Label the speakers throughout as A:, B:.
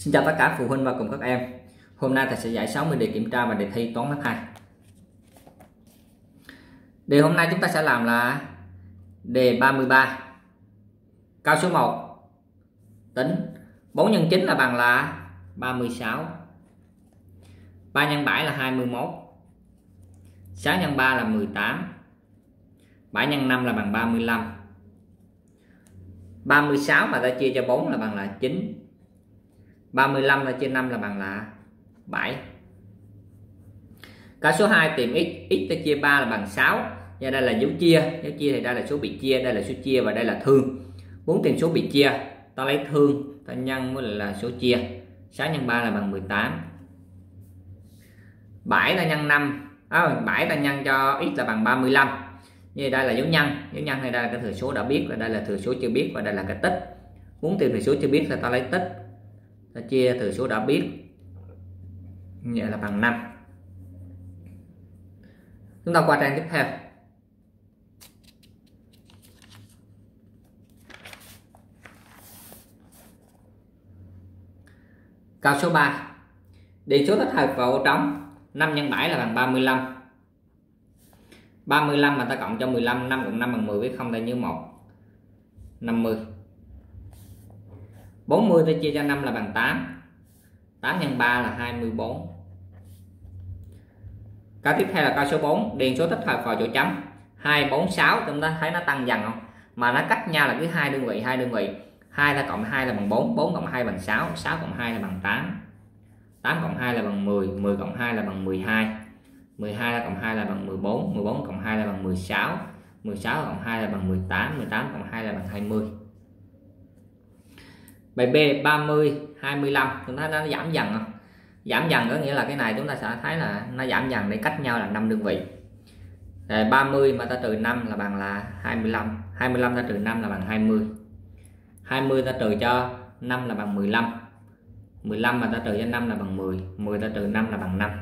A: Xin chào tất cả phụ huynh và cùng các em. Hôm nay thầy sẽ giải 60 đề kiểm tra và đề thi toán lớp 2. Đề hôm nay chúng ta sẽ làm là đề 33. Câu số 1. Tính 4 x 9 là bằng là 36. 3 x 7 là 21. 6 x 3 là 18. 7 x 5 là bằng 35. 36 mà ta chia cho 4 là bằng là 9. 35 ta chia 5 là bằng là 7. Câu số 2 tìm x, x ta chia 3 là bằng 6. Và đây là dấu chia thì đây là số bị chia, đây là số chia và đây là thương. Muốn tìm số bị chia, ta lấy thương ta nhân với là số chia. 6 x 3 là bằng 18. 7 ta nhân 5, 7 ta nhân cho x là bằng 35. Như đây là dấu nhân này, đây là cái thừa số đã biết, và đây là thừa số chưa biết, và đây là cái tích. Muốn tìm thừa số chưa biết thì ta lấy tích, ta chia thừa số đã biết, như vậy là bằng 5. Chúng ta qua trang tiếp theo. Câu số 3. Điền số thích hợp vào ô trống. 5 x 7 là bằng 35. 35 mà ta cộng cho 15, 5 cộng 5 bằng 10 với 0 ta nhớ 1. 50. 40 ta chia cho 5 là bằng 8. 8 x 3 là 24. Câu tiếp theo là câu số 4. Điền số thích hợp vào chỗ chấm. 2, 4, 6 chúng ta thấy nó tăng dần không? Mà nó cách nhau là cứ hai đơn vị. 2 ta cộng 2 là bằng 4, 4 cộng 2 bằng 6, 6 cộng 2 là bằng 8. 8 cộng 2 là bằng 10, 10 cộng 2 là bằng 12. 12 cộng 2 là bằng 14, 14 cộng 2 là bằng 16, 16 cộng 2 là bằng 18, 18 cộng 2 là bằng 20. Bài B 30, 25 chúng ta nó giảm dần không? Giảm dần có nghĩa là cái này chúng ta sẽ thấy là nó giảm dần để cách nhau là 5 đơn vị. 30 mà ta trừ 5 là bằng là 25, 25 ta trừ 5 là bằng 20. 20 ta trừ cho 5 là bằng 15. 15 mà ta trừ cho 5 là bằng 10, 10 ta trừ 5 là bằng 5.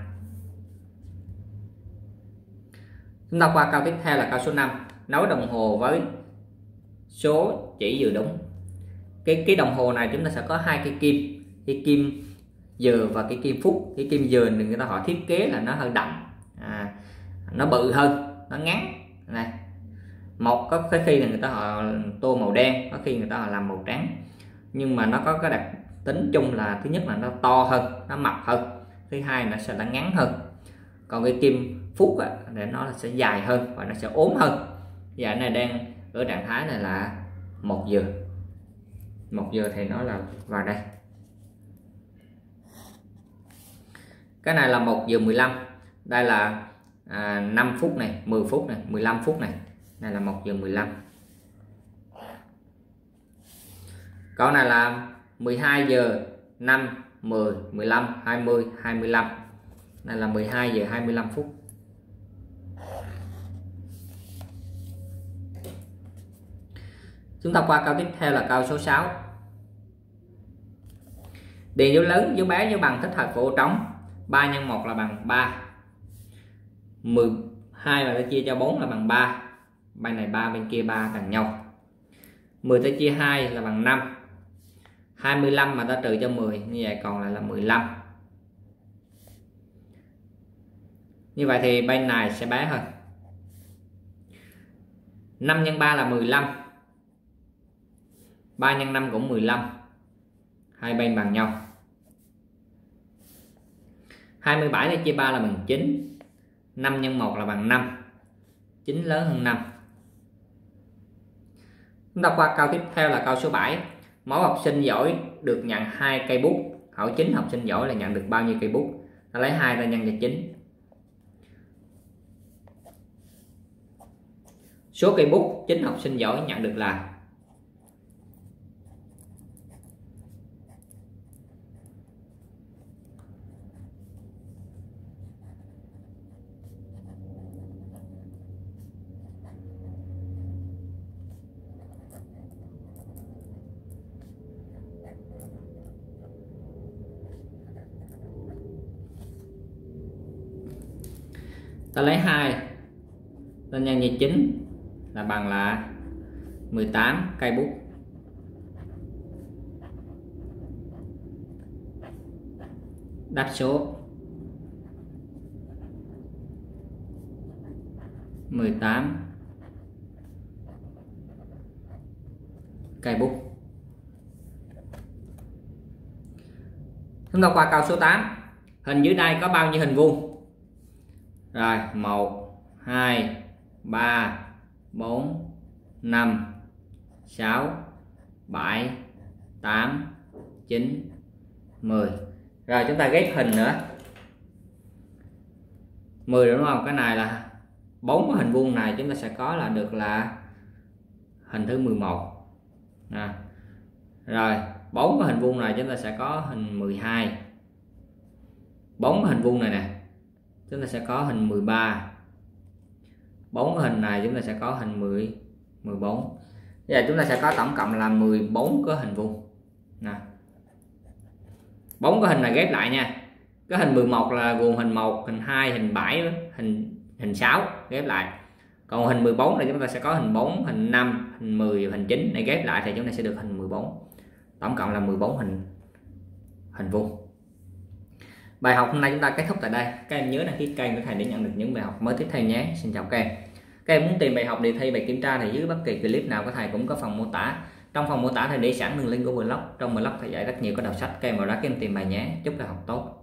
A: Chúng ta qua câu tiếp theo là câu số 5. Nối đồng hồ với số chỉ vừa đúng. Cái đồng hồ này chúng ta sẽ có hai cây kim, cái kim giờ và cái kim phút. Cái kim giờ thì người ta họ thiết kế là nó hơi đậm, nó bự hơn, nó ngắn này. Một có cái khi là người ta họ tô màu đen, có khi người ta họ làm màu trắng, nhưng mà nó có cái đặc tính chung là thứ nhất là nó to hơn, nó mập hơn, thứ hai nó sẽ ngắn hơn. Còn cái kim phút để nó sẽ dài hơn và nó sẽ ốm hơn. Và này đang ở trạng thái này là 1 giờ. 1 giờ thì nó là vào đây. Cái này là 1 giờ 15. Đây là 5 phút này, 10 phút này, 15 phút này. Này là 1 giờ 15. Câu này là 12 giờ 5, 10, 15, 20, 25. Này là 12 giờ 25 phút. Chúng ta qua câu tiếp theo là câu số 6. Điền dấu lớn, dấu bé, dấu bằng thích hợp của ô trống. 3 x 1 là bằng 3. 12 mà ta chia cho 4 là bằng 3. Bên này 3, bên kia 3 bằng nhau. 10 ta chia 2 là bằng 5. 25 mà ta trừ cho 10, như vậy còn lại là 15. Như vậy thì bên này sẽ bé hơn. 5 x 3 là 15. 3 x 5 cũng 15. Hai bên bằng nhau. 27 để chia 3 là bằng 9. 5 x 1 là bằng 5. 9 lớn hơn 5. Chúng ta qua câu tiếp theo là câu số 7. Mỗi học sinh giỏi được nhận 2 cây bút. Hỏi 9 học sinh giỏi là nhận được bao nhiêu cây bút? Ta lấy 2 ta nhân cho 9. Số cây bút 9 học sinh giỏi nhận được là ta lấy 2 ta nhân cho 9 là bằng là 18 cây bút. đáp số 18 cây bút. Chúng ta qua câu số 8. Hình dưới đây có bao nhiêu hình vuông? Rồi 1 2 3 4 5 6 7 8 9 10. Rồi chúng ta ghép hình nữa 10 đúng không? Cái này là 4 hình vuông này chúng ta sẽ có là được là hình thứ 11. Rồi 4 cái hình vuông này chúng ta sẽ có hình 12. 4 cái hình vuông này nè chúng ta sẽ có hình 13. 4 cái hình này chúng ta sẽ có hình 14. Bây giờ chúng ta sẽ có tổng cộng là 14 cái hình vuông. 4 cái hình này ghép lại nha. Cái hình 11 là gồm hình 1, hình 2, hình 7, hình 6 ghép lại. Còn hình 14 này chúng ta sẽ có hình 4, hình 5, hình 10, hình 9 này ghép lại thì chúng ta sẽ được hình 14. Tổng cộng là 14 hình vuông. Bài học hôm nay chúng ta kết thúc tại đây. Các em nhớ đăng ký kênh của thầy để nhận được những bài học mới tiếp theo nhé. Xin chào các em. Các em muốn tìm bài học, đề thi, bài kiểm tra thì dưới bất kỳ clip nào của thầy cũng có phần mô tả. Trong phần mô tả thầy để sẵn đường link của blog. Trong blog thầy dạy rất nhiều các đầu sách. Các em vào đó các em tìm bài nhé. Chúc các em học tốt.